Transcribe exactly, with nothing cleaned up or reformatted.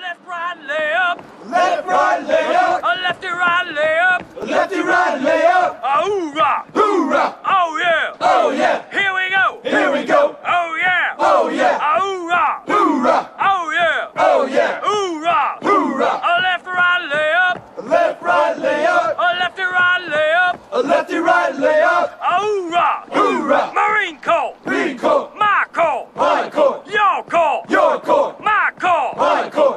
Left, right, lay up. Left, right, lay up. A lefty, right, lay up. Lefty, right, lay up. A hoorah. Hoorah. Oh yeah. Oh yeah. Here we go. Here we go. Oh yeah. Oh yeah. A hoorah. Hoorah. Oh yeah. Oh yeah. Hoorah. Hoorah. A left, right, lay up. Left, right, lay up. A lefty, right, lay up. A lefty, right, lay up. A hoorah. Hoorah. Marine Corps. Green court. My Corps. My court. Your Corps. Your court. My Corps. My court.